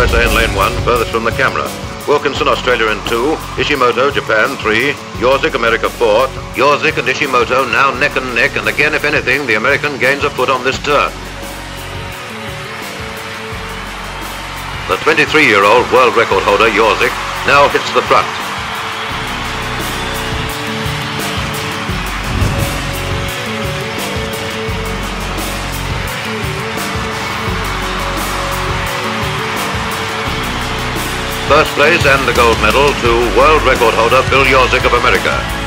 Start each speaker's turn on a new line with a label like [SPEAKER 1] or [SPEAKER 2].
[SPEAKER 1] USA in lane 1, furthest from the camera. Wilkinson, Australia in 2, Ishimoto, Japan 3, Yorzik, America 4. Yorzik and Ishimoto now neck and neck, and again, if anything, the American gains a foot on this turn. The 23-year-old world record holder, Yorzik, now hits the front. First place and the gold medal to world record holder Bill Yorzik of America.